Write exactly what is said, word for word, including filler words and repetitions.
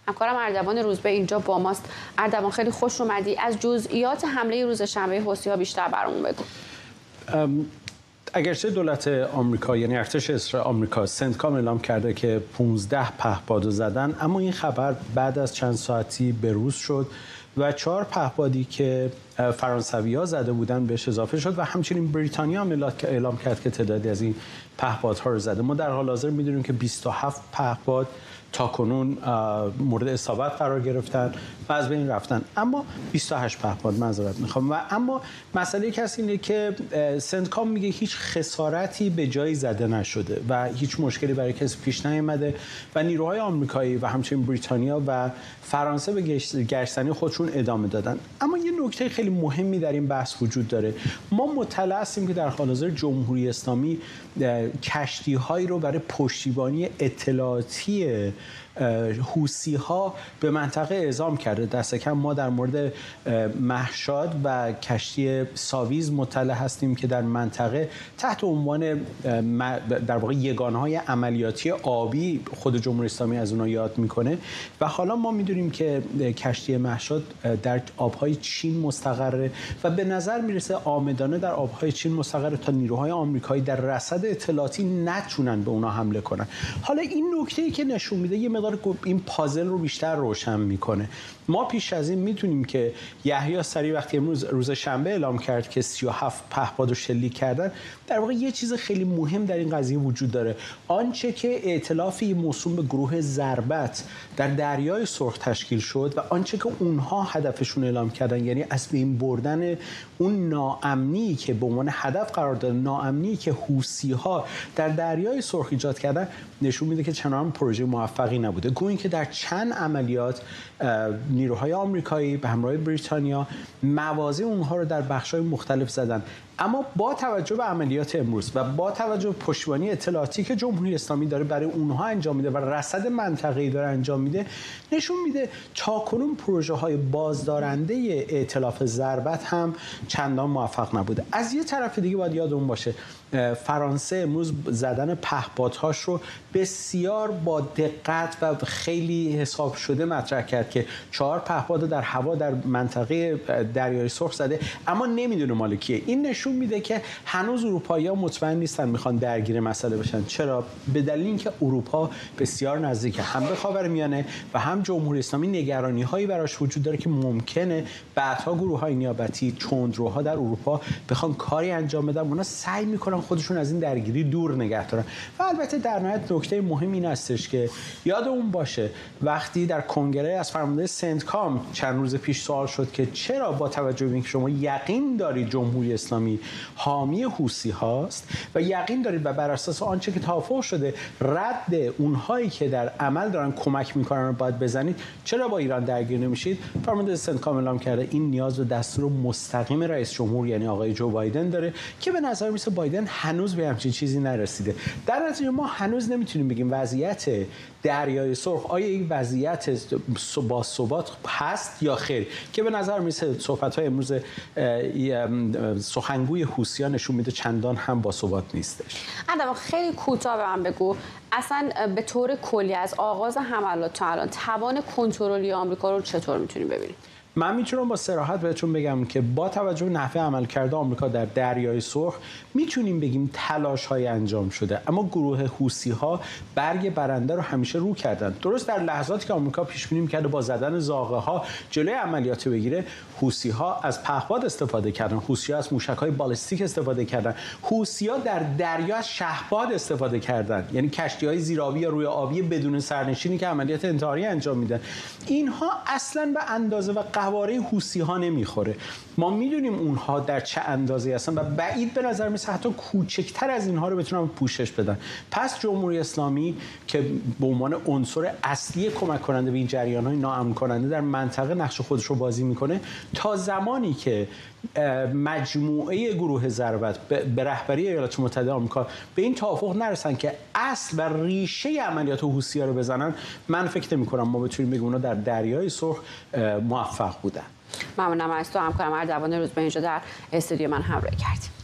همکارم اردوان روزبه اینجا با ماست. اردوان خیلی خوش اومدی. از جزئیات حمله روز شنبه حوثی‌ها بیشتر برامون بگو. اگرچه دولت آمریکا یعنی ارتش اسرائیل آمریکا سنتکام اعلام کرده که پانزده پهپادو زدن، اما این خبر بعد از چند ساعتی بروز شد و چهار پهپادی که فرانسوی‌ها زده بودن بهش اضافه شد و همچنین بریتانیا هم اعلام کرد که تعدادی از این پهپادها رو زده. ما در حال حاضر می‌دونیم که بیست و هفت پهپاد تاکنون مورد اصابت قرار گرفتن و از بین رفتن، اما بیست و هشت پهپاد معذرت میخوام. و اما مسئله کسی اینه که سنتکام میگه هیچ خسارتی به جایی زده نشده و هیچ مشکلی برای کسی پیش نیامده و نیروهای آمریکایی و همچنین بریتانیا و فرانسه به گشتزنی خودشون ادامه دادن. اما یه نکته خیلی مهمی در این بحث وجود داره. ما مطلع هستیم که در حال حاضر جمهوری اسلامی کشتی‌هایی رو برای پشتیبانی اطلاعاتی حوثی‌ها به منطقه اعزام کرده. دست کم ما در مورد مهشاد و کشتی ساویز مطلع هستیم که در منطقه تحت عنوان در واقع یگانه‌های عملیاتی آبی خود جمهوری اسلامی از اونها یاد میکنه و حالا ما میدونیم که کشتی مهشاد در آبهای چین مستقره و به نظر میرسه عامدانه در آبهای چین مستقره تا نیروهای آمریکایی در رصد اطلاعاتی نتونن به اونها حمله کنن. حالا این نکته‌ای که نشون میده یه مقدار این پازل رو بیشتر روشن میکنه. ما پیش از این میتونیم که یحیی سری وقتی امروز روز شنبه اعلام کرد که سی و هفت پهپاد رو شلیک کردن، در واقع یه چیز خیلی مهم در این قضیه وجود داره. آنچه که ائتلافی موسوم به گروه ضربت در دریای سرخ تشکیل شد و آنچه که اونها هدفشون اعلام کردن، یعنی از بین بردن اون ناامنی که به عنوان هدف قرار داره، ناامنی که حوثی‌ها در دریای سرخ ایجاد کردن، نشون میده که چنان پروژه موفقی نبوده. گویا که در چند عملیات نیروهای آمریکایی به همراه بریتانیا مواضع اونها رو در بخش‌های مختلف زدن. اما با توجه به عملیات امروز و با توجه به پشتیبانی اطلاعاتی که جمهوری اسلامی داره برای اونها انجام میده و رصد منطقه‌ای داره انجام میده، نشون میده تاکنون پروژه‌های بازدارنده ائتلاف ضربت هم چندان موفق نبوده. از یه طرف دیگه باید یادمون باشه فرانسه امروز زدن پهپادهاش رو بسیار با دقت و خیلی حساب شده مطرح کرد که چهار پهپاد در هوا در منطقه دریای سرخ زده، اما نمیدونه مال کیه. این نشون میده که هنوز اروپایی‌ها مطمئن نیستن میخوان درگیر مسئله بشن. چرا؟ به دلیل اینکه اروپا بسیار نزدیکه هم به خاورمیانه و هم جمهوری اسلامی نگرانی‌هایی براش وجود داره که ممکنه بعدها گروه‌های نیابتی تندروها در اروپا بخوان کاری انجام بدن، اونا سعی میکنن خودشون از این درگیری دور نگه دارن. و البته در نهایت نکته مهم این هستش که یادمون باشه وقتی در کنگره از فرمانده سنتکام چند روز پیش سوال شد که چرا با توجه به اینکه شما یقین دارید جمهوری اسلامی حامی حوثی هاست و یقین دارید و بر اساس آنچه که توافق شده رد اونهایی که در عمل دارن کمک میکنن رو باید بزنید، چرا با ایران درگیر نمیشید؟ فرمانده سنتکام اعلام کرده این نیاز به دستور مستقیم رئیس جمهور یعنی آقای جو بایدن داره که به نظر میسه بایدن هنوز به همچین چیزی نرسیده. در نتیجه ما هنوز نمیتونیم بگیم وضعیت دریای سرخ آیا این وضعیت با ثبات هست یا خیر، که به نظر میسه صحبت‌های امروز سخنگوی حوثیان نشون میده چندان هم با ثبات نیستش. اما خیلی کوتاه به من بگو اصلا به طور کلی از آغاز حملات تا الان توان کنترلی آمریکا رو چطور میتونیم ببینیم؟ من میتونم با صراحت بهتون بگم که با توجه به نحوه عملکرد آمریکا در دریای سرخ میتونیم بگیم تلاش‌های انجام شده، اما گروه حوثی‌ها برگ برنده رو همیشه رو کردن. درست در لحظاتی که آمریکا پیش بینی می‌کرد با زدن زاغه‌ها جلوی عملیات بگیره، حوثی‌ها از پهپاد استفاده کردن، حوثی‌ها از موشک‌های بالستیک استفاده کردن، حوثی‌ها در دریا از شهپاد استفاده کردن، یعنی کشتی‌های زیرآبی یا روی آبی بدون سرنشینی که عملیات انتحاری انجام میدن. اینها اصلاً به اندازه و قواره حوثی‌ها نمیخوره. ما میدونیم اونها در چه اندازه‌ای هستن و بعید به نظر میاد حتی کوچکتر از اینها رو بتونن پوشش بدن. پس جمهوری اسلامی که به عنوان عنصر اصلی کمک کننده به این جریان‌های ناامن کننده در منطقه نقش خودش رو بازی میکنه تا زمانی که مجموعه گروه ضربت به رهبری ایالات متحده آمریکا به این توافق نرسن که اصل و ریشه عملیات حوثی‌ها رو بزنن، من فکر نمی‌کنم ما بتونیم بگیم اونا در دریای سرخ موفق بودن. ممنونم از تو همکارم اردوان روزبه اینجا در استودیو من همراهی کردیم.